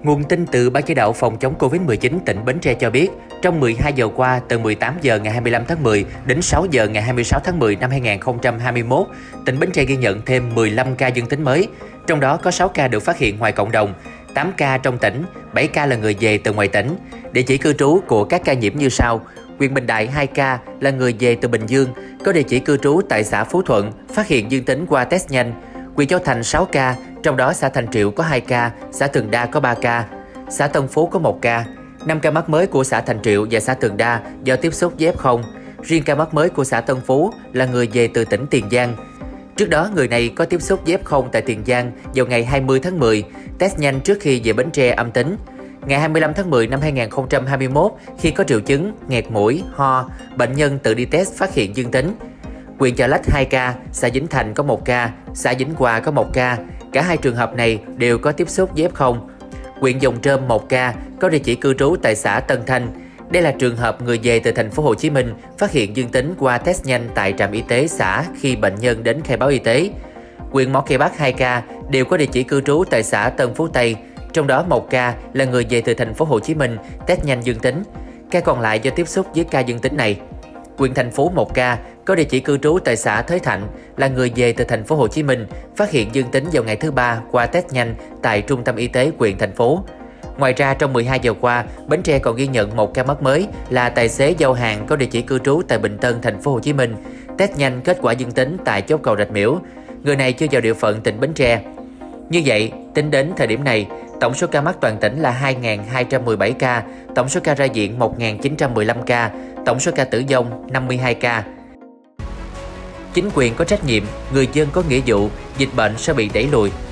Nguồn tin từ Ban Chỉ đạo phòng chống Covid-19 tỉnh Bến Tre cho biết, trong 12 giờ qua, từ 18 giờ ngày 25 tháng 10 đến 6 giờ ngày 26 tháng 10 năm 2021, tỉnh Bến Tre ghi nhận thêm 15 ca dương tính mới, trong đó có 6 ca được phát hiện ngoài cộng đồng, 8 ca trong tỉnh, 7 ca là người về từ ngoài tỉnh. Địa chỉ cư trú của các ca nhiễm như sau: huyện Bình Đại 2 ca là người về từ Bình Dương, có địa chỉ cư trú tại xã Phú Thuận, phát hiện dương tính qua test nhanh. Huyện Châu Thành 6 ca, trong đó xã Thành Triệu có 2 ca, xã Thường Đa có 3 ca, xã Tân Phú có 1 ca. 5 ca mắc mới của xã Thành Triệu và xã Thường Đa do tiếp xúc với F0. Riêng ca mắc mới của xã Tân Phú là người về từ tỉnh Tiền Giang. Trước đó, người này có tiếp xúc với F0 tại Tiền Giang vào ngày 20 tháng 10, test nhanh trước khi về Bến Tre âm tính. Ngày 25 tháng 10 năm 2021, khi có triệu chứng nghẹt mũi, ho, bệnh nhân tự đi test phát hiện dương tính. Huyện Chợ Lách 2 ca, xã Vĩnh Thành có 1 ca, xã Vĩnh Hòa có 1 ca. Cả hai trường hợp này đều có tiếp xúc với F0. Huyện Giồng Trôm 1 ca, có địa chỉ cư trú tại xã Tân Thanh. Đây là trường hợp người về từ thành phố Hồ Chí Minh phát hiện dương tính qua test nhanh tại trạm y tế xã khi bệnh nhân đến khai báo y tế. Huyện Mỏ Cày Bắc 2 ca đều có địa chỉ cư trú tại xã Tân Phú Tây, trong đó 1 ca là người về từ thành phố Hồ Chí Minh, test nhanh dương tính. Ca còn lại do tiếp xúc với ca dương tính này. Huyện Thành Phú 1 ca, có địa chỉ cư trú tại xã Thới Thạnh, là người về từ thành phố Hồ Chí Minh, phát hiện dương tính vào ngày thứ Ba qua test nhanh tại trung tâm y tế huyện thành phố. Ngoài ra, trong 12 giờ qua, Bến Tre còn ghi nhận 1 ca mắc mới là tài xế giao hàng có địa chỉ cư trú tại Bình Tân, thành phố Hồ Chí Minh, test nhanh kết quả dương tính tại chốt cầu Rạch Miễu. Người này chưa vào địa phận tỉnh Bến Tre. Như vậy, tính đến thời điểm này, tổng số ca mắc toàn tỉnh là 2.217 ca, tổng số ca ra viện 1.915 ca, tổng số ca tử vong 52 ca. Chính quyền có trách nhiệm, người dân có nghĩa vụ, dịch bệnh sẽ bị đẩy lùi.